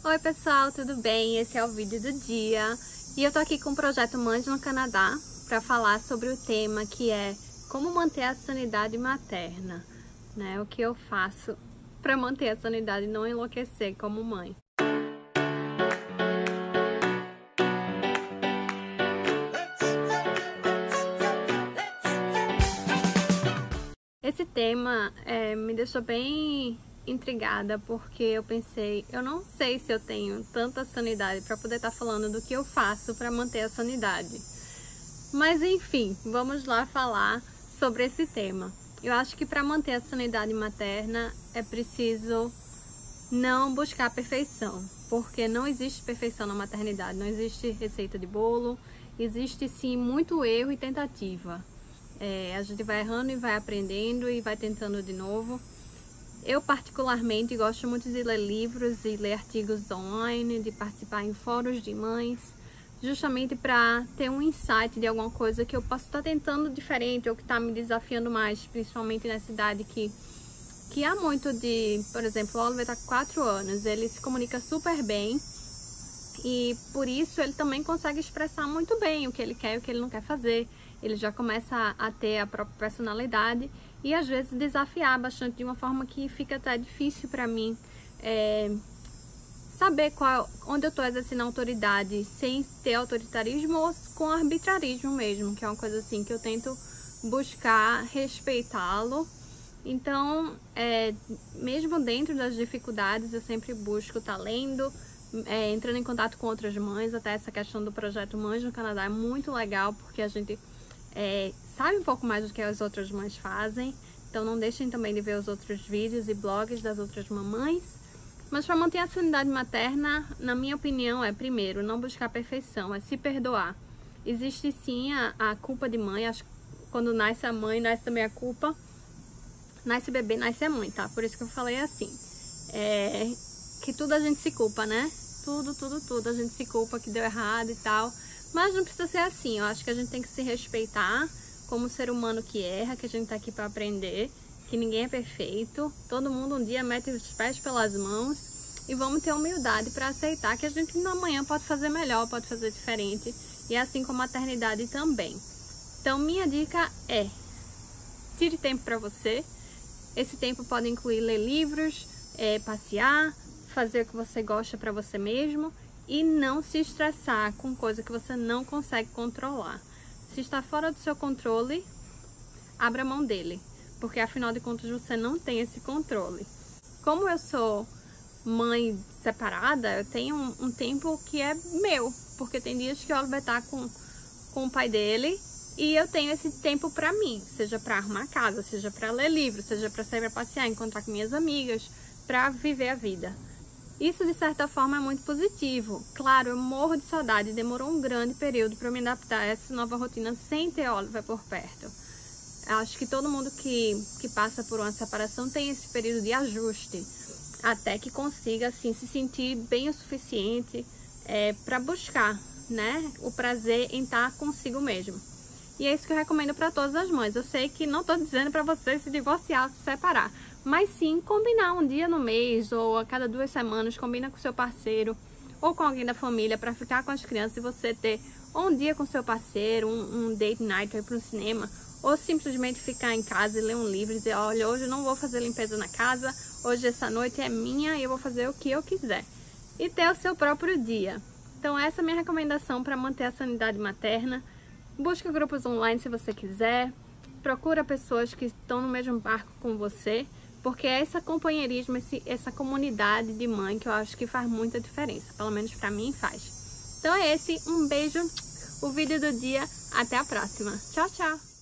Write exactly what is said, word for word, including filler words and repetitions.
Oi pessoal, tudo bem? Esse é o vídeo do dia e eu tô aqui com o projeto Mães no Canadá para falar sobre o tema que é como manter a sanidade materna, né? O que eu faço para manter a sanidade e não enlouquecer como mãe. Esse tema é, me deixou bem intrigada, porque eu pensei, eu não sei se eu tenho tanta sanidade para poder estar falando do que eu faço para manter a sanidade. Mas enfim, vamos lá falar sobre esse tema. Eu acho que para manter a sanidade materna é preciso não buscar a perfeição, porque não existe perfeição na maternidade, não existe receita de bolo, existe sim muito erro e tentativa. É, a gente vai errando e vai aprendendo e vai tentando de novo. Eu particularmente gosto muito de ler livros e ler artigos online, de participar em fóruns de mães, justamente para ter um insight de alguma coisa que eu posso estar tentando diferente ou que está me desafiando mais, principalmente nessa idade que, que há muito de... Por exemplo, o Oliver está com quatro anos, ele se comunica super bem e por isso ele também consegue expressar muito bem o que ele quer e o que ele não quer fazer. Ele já começa a ter a própria personalidade e às vezes desafiar bastante de uma forma que fica até difícil para mim é, saber qual, onde eu estou exercendo autoridade sem ter autoritarismo ou com arbitrarismo mesmo, que é uma coisa assim que eu tento buscar respeitá-lo. Então, é, mesmo dentro das dificuldades, eu sempre busco estar lendo, é, entrando em contato com outras mães. Até essa questão do projeto Mães no Canadá é muito legal, porque a gente É, sabe um pouco mais do que as outras mães fazem, então não deixem também de ver os outros vídeos e blogs das outras mamães. Mas para manter a sanidade materna, na minha opinião, é primeiro, não buscar perfeição, é se perdoar. Existe sim a, a culpa de mãe, acho que quando nasce a mãe, nasce também a culpa, nasce bebê, nasce a mãe, tá? Por isso que eu falei assim, é, que tudo a gente se culpa, né? Tudo, tudo, tudo a gente se culpa que deu errado e tal. Mas não precisa ser assim, eu acho que a gente tem que se respeitar como ser humano que erra, que a gente tá aqui para aprender, que ninguém é perfeito, todo mundo um dia mete os pés pelas mãos e vamos ter humildade para aceitar que a gente amanhã pode fazer melhor, pode fazer diferente, e assim como a maternidade também. Então minha dica é, tire tempo para você, esse tempo pode incluir ler livros, é, passear, fazer o que você gosta para você mesmo, e não se estressar com coisa que você não consegue controlar. Se está fora do seu controle, abra mão dele, porque afinal de contas você não tem esse controle. Como eu sou mãe separada, eu tenho um, um tempo que é meu, porque tem dias que o Oliver tá com, com o pai dele e eu tenho esse tempo para mim, seja para arrumar a casa, seja para ler livro, seja para sair para passear, encontrar com minhas amigas, para viver a vida. Isso, de certa forma, é muito positivo. Claro, eu morro de saudade. Demorou um grande período para me adaptar a essa nova rotina sem ter Oliver por perto. Acho que todo mundo que, que passa por uma separação tem esse período de ajuste, até que consiga assim, se sentir bem o suficiente é, para buscar, né, o prazer em estar consigo mesmo. E é isso que eu recomendo para todas as mães. Eu sei que não estou dizendo para você se divorciar ou se separar, mas sim combinar um dia no mês ou a cada duas semanas, combina com seu parceiro ou com alguém da família para ficar com as crianças e você ter ou um dia com seu parceiro, um, um date night, ir para o cinema, ou simplesmente ficar em casa e ler um livro e dizer, olha, hoje eu não vou fazer limpeza na casa, hoje essa noite é minha e eu vou fazer o que eu quiser. E ter o seu próprio dia. Então essa é a minha recomendação para manter a sanidade materna. Busca grupos online se você quiser, procura pessoas que estão no mesmo barco com você, porque é esse companheirismo, esse, essa comunidade de mãe que eu acho que faz muita diferença, pelo menos pra mim faz. Então é esse, um beijo, o vídeo do dia, até a próxima. Tchau, tchau!